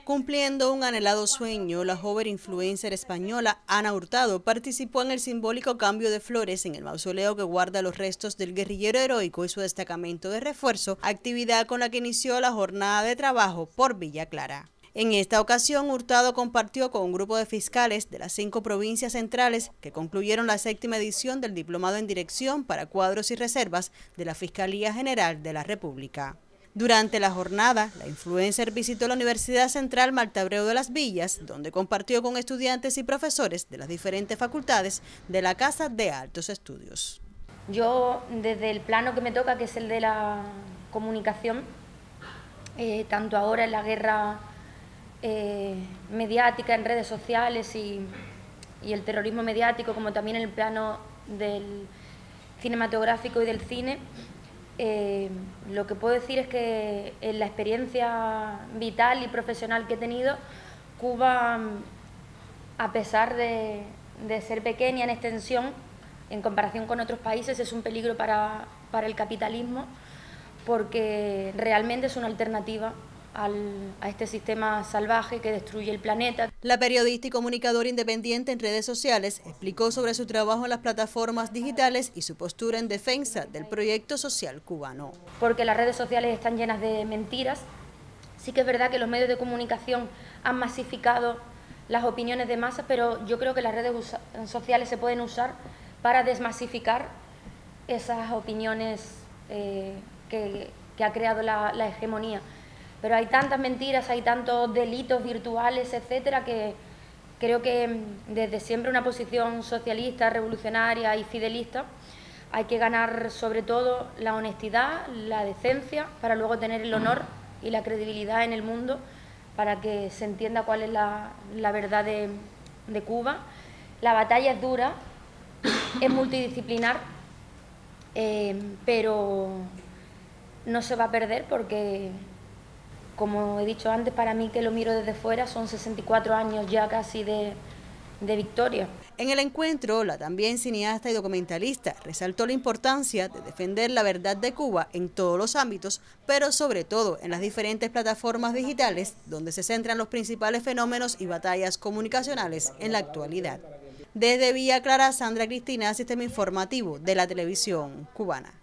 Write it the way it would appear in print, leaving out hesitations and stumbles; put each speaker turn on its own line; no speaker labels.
Cumpliendo un anhelado sueño, la joven influencer española Ana Hurtado participó en el simbólico cambio de flores en el mausoleo que guarda los restos del guerrillero heroico y su destacamento de refuerzo, actividad con la que inició la jornada de trabajo por Villa Clara. En esta ocasión, Hurtado compartió con un grupo de fiscales de las 5 provincias centrales que concluyeron la 7ª edición del Diplomado en Dirección para Cuadros y Reservas de la Fiscalía General de la República. Durante la jornada, la influencer visitó la Universidad Central Marta Abreu de las Villas, donde compartió con estudiantes y profesores de las diferentes facultades de la Casa de Altos Estudios.
Yo, desde el plano que me toca, que es el de la comunicación, tanto ahora en la guerra mediática en redes sociales y el terrorismo mediático, como también en el plano del cinematográfico y del cine, lo que puedo decir es que en la experiencia vital y profesional que he tenido, Cuba, a pesar de ser pequeña en extensión, en comparación con otros países, es un peligro para el capitalismo, porque realmente es una alternativa a este sistema salvaje que destruye el planeta.
La periodista y comunicadora independiente en redes sociales explicó sobre su trabajo en las plataformas digitales y su postura en defensa del proyecto social cubano.
Porque las redes sociales están llenas de mentiras. Sí que es verdad que los medios de comunicación han masificado las opiniones de masa, pero yo creo que las redes sociales se pueden usar para desmasificar esas opiniones que ha creado la hegemonía. Pero hay tantas mentiras, hay tantos delitos virtuales, etcétera, que creo que desde siempre una posición socialista, revolucionaria y fidelista hay que ganar sobre todo la honestidad, la decencia, para luego tener el honor y la credibilidad en el mundo, para que se entienda cuál es la verdad de Cuba. La batalla es dura, es multidisciplinar, pero no se va a perder porque, como he dicho antes, para mí, que lo miro desde fuera, son 64 años ya casi de victoria.
En el encuentro, la también cineasta y documentalista resaltó la importancia de defender la verdad de Cuba en todos los ámbitos, pero sobre todo en las diferentes plataformas digitales, donde se centran los principales fenómenos y batallas comunicacionales en la actualidad. Desde Villa Clara, Sandra Cristina, Sistema Informativo de la Televisión Cubana.